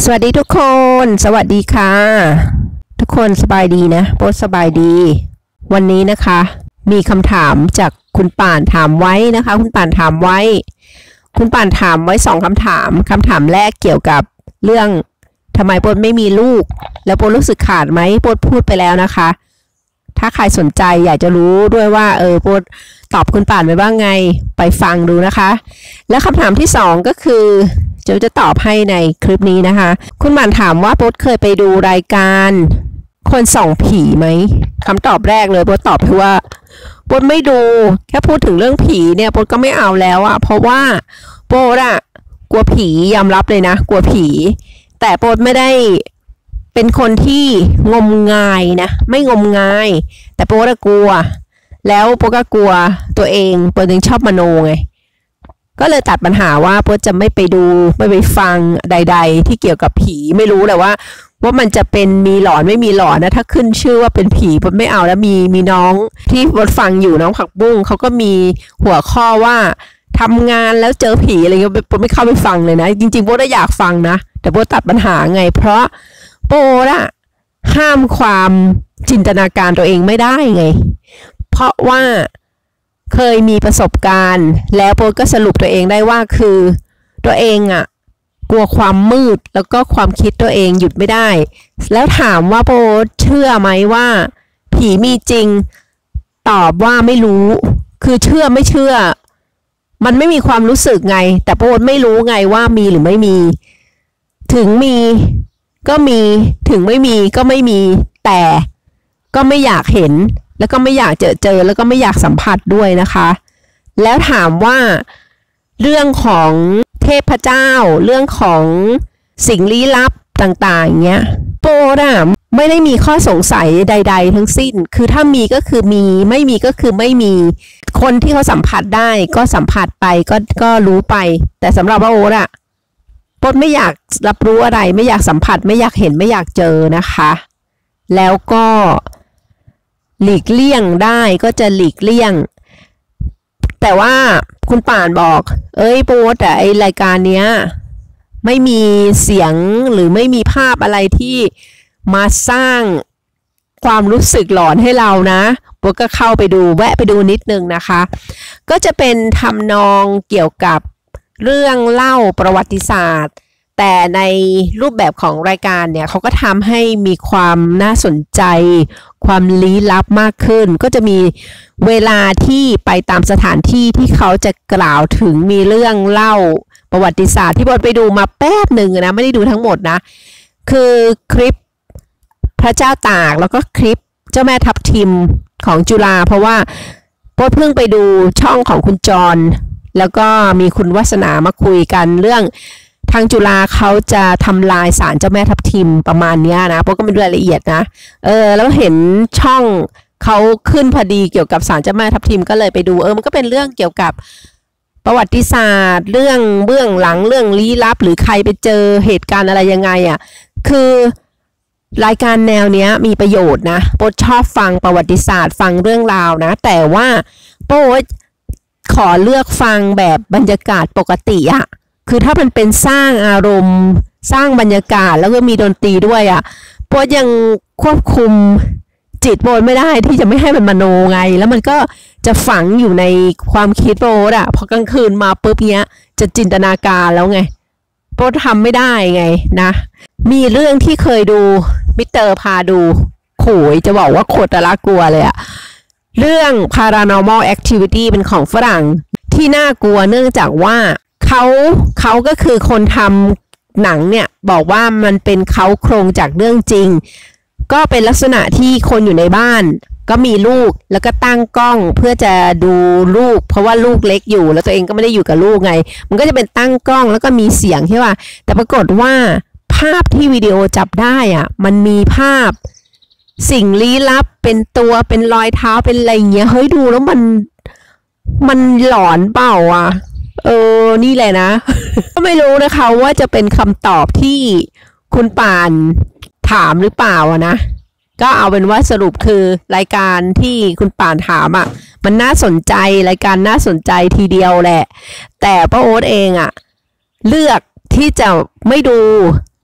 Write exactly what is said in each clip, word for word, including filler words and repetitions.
วัสดีทุกคนสวัสดีค่ะทุกคนสบายดีนะโป๊สบายดีวันนี้นะคะมีคำถามจากคุณป่านถามไว้นะคะคุณป่านถามไว้คุณป่านถามไว้สองคำถามคำถามแรกเกี่ยวกับเรื่องทำไมโป๊ไม่มีลูกแล้วโป๊รู้สึกขาดไหมโป๊พูดไปแล้วนะคะถ้าใครสนใจอยากจะรู้ด้วยว่าเออโป๊ตอบคุณป่านไปบ้างไงไปฟังดูนะคะแล้วคำถามที่สองก็คือจะจะตอบให้ในคลิปนี้นะคะคุณป่านถามว่าโป๊เคยไปดูรายการคนส่องผีไหมคำตอบแรกเลยโป๊ตอบคือว่าโป๊ไม่ดูแค่พูดถึงเรื่องผีเนี่ยโป๊ก็ไม่เอาแล้วอะเพราะว่าโป๊อะกลัวผียอมรับเลยนะกลัวผีแต่โป๊ไม่ได้เป็นคนที่งมงายนะไม่งมงายแต่โป๊ก็กลัวแล้วโป๊ก็กลัวตัวเองโป๊ยังชอบมโนไงก็เลยตัดปัญหาว่าโป๊จะไม่ไปดูไม่ไปฟังใดๆที่เกี่ยวกับผีไม่รู้เลยว่าว่ามันจะเป็นมีหลอนไม่มีหลอนนะถ้าขึ้นชื่อว่าเป็นผีโป๊ไม่เอาแล้วมีมีน้องที่โป๊ฟังอยู่น้องผักบุ้งเขาก็มีหัวข้อว่าทำงานแล้วเจอผีอะไรเงี้ยโป๊ไม่เข้าไปฟังเลยนะจริงๆโป๊ก็อยากฟังนะแต่โป๊ตัดปัญหาไงเพราะโป๊อะห้ามความจินตนาการตัวเองไม่ได้ไงเพราะว่าเคยมีประสบการณ์แล้วโป๊ก็สรุปตัวเองได้ว่าคือตัวเองอะกลัวความมืดแล้วก็ความคิดตัวเองหยุดไม่ได้แล้วถามว่าโป๊เชื่อไหมว่าผีมีจริงตอบว่าไม่รู้คือเชื่อไม่เชื่อมันไม่มีความรู้สึกไงแต่โป๊ไม่รู้ไงว่ามีหรือไม่มีถึงมีก็มีถึงไม่มีก็ไม่มีแต่ก็ไม่อยากเห็นแล้วก็ไม่อยากเจอเจอแล้วก็ไม่อยากสัมผัสด้วยนะคะแล้วถามว่าเรื่องของเทพเจ้าเรื่องของสิ่งลี้ลับต่างๆเงี้ยโป๊น่ะไม่ได้มีข้อสงสัยใดๆทั้งสิ้นคือถ้ามีก็คือมีไม่มีก็คือไม่มีคนที่เขาสัมผัสได้ก็สัมผัสไปก็ก็รู้ไปแต่สำหรับโอ๊ตอะโป๊ไม่อยากรับรู้อะไรไม่อยากสัมผัสไม่อยากเห็นไม่อยากเจอนะคะแล้วก็หลีกเลี่ยงได้ก็จะหลีกเลี่ยงแต่ว่าคุณป่านบอกเอ้ยโป๊แต่ไอรายการเนี้ยไม่มีเสียงหรือไม่มีภาพอะไรที่มาสร้างความรู้สึกหลอนให้เรานะโป๊ก็เข้าไปดูแวะไปดูนิดนึงนะคะก็จะเป็นทำนองเกี่ยวกับเรื่องเล่าประวัติศาสตร์แต่ในรูปแบบของรายการเนี่ยเขาก็ทำให้มีความน่าสนใจความลี้ลับมากขึ้นก็จะมีเวลาที่ไปตามสถานที่ที่เขาจะกล่าวถึงมีเรื่องเล่าประวัติศาสตร์ที่บอลไปดูมาแป๊บหนึ่งนะไม่ได้ดูทั้งหมดนะคือคลิปพระเจ้าตากแล้วก็คลิปเจ้าแม่ทับทิมของจุฬาเพราะว่าบอลเพิ่งไปดูช่องของคุณจรแล้วก็มีคุณวัสนามาคุยกันเรื่องทางจุฬาเขาจะทำลายศาลเจ้าแม่ทับทิมประมาณนี้นะเพราะก็ไม่รู้รายละเอียดนะเออแล้วเห็นช่องเขาขึ้นพอดีเกี่ยวกับศาลเจ้าแม่ทับทิมก็เลยไปดูเออมันก็เป็นเรื่องเกี่ยวกับประวัติศาสตร์เรื่องเบื้องหลังเรื่องลี้ลับหรือใครไปเจอเหตุการณ์อะไรยังไงอ่ะคือรายการแนวเนี้ยมีประโยชน์นะโป๊ชอบฟังประวัติศาสตร์ฟังเรื่องราวนะแต่ว่าโป๊ขอเลือกฟังแบบบรรยากาศปกติอ่ะคือถ้ามันเป็นสร้างอารมณ์สร้างบรรยากาศแล้วก็มีดนตรีด้วยอ่ะโป๊ยังควบคุมจิตโป๊ไม่ได้ที่จะไม่ให้มันมโนไงแล้วมันก็จะฝังอยู่ในความคิดโป๊อ่ะพอกลางคืนมาปุ๊บเนี้ยจะจินตนาการแล้วไงโป๊ทำไม่ได้ไงนะมีเรื่องที่เคยดูมิสเตอร์พาดูโขยจะบอกว่าโคตรละกลัวเลยอะเรื่อง paranormal activity เป็นของฝรั่งที่น่ากลัวเนื่องจากว่าเขาเขาก็คือคนทำหนังเนี่ยบอกว่ามันเป็นเขาโครงจากเรื่องจริงก็เป็นลักษณะที่คนอยู่ในบ้านก็มีลูกแล้วก็ตั้งกล้องเพื่อจะดูลูกเพราะว่าลูกเล็กอยู่แล้วตัวเองก็ไม่ได้อยู่กับลูกไงมันก็จะเป็นตั้งกล้องแล้วก็มีเสียงใช่ป่ะแต่ปรากฏว่าภาพที่วิดีโอจับได้อ่ะมันมีภาพสิ่งลี้ลับเป็นตัวเป็นรอยเท้าเป็นอะไรเงี้ยเฮ้ยดูแล้วมันมันหลอนเปล่าอ่ะเออนี่แหละนะ ก็ไม่รู้นะคะว่าจะเป็นคำตอบที่คุณป่านถามหรือเปล่าอะนะก็เอาเป็นว่าสรุปคือรายการที่คุณป่านถามอ่ะมันน่าสนใจรายการน่าสนใจทีเดียวแหละแต่ป้าโอ๊ตเองอ่ะเลือกที่จะไม่ดูโอ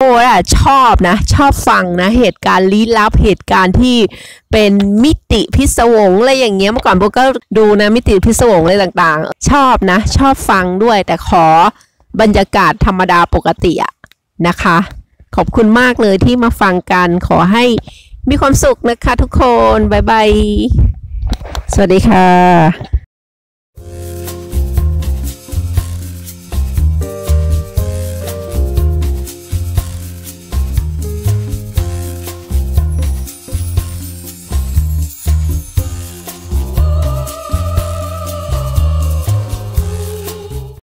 อะชอบนะชอบฟังนะเหตุการณ์ลี้ลับเหตุการณ์ที่เป็นมิติพิศวงอะไรอย่างเงี้ยเมื่อก่อนโบก็ดูนะมิติพิศวงอะไรต่างๆชอบนะชอบฟังด้วยแต่ขอบรรยากาศธรรมดาปกติอะนะคะขอบคุณมากเลยที่มาฟังกันขอให้มีความสุขนะคะทุกคนบ๊ายบายสวัสดีค่ะ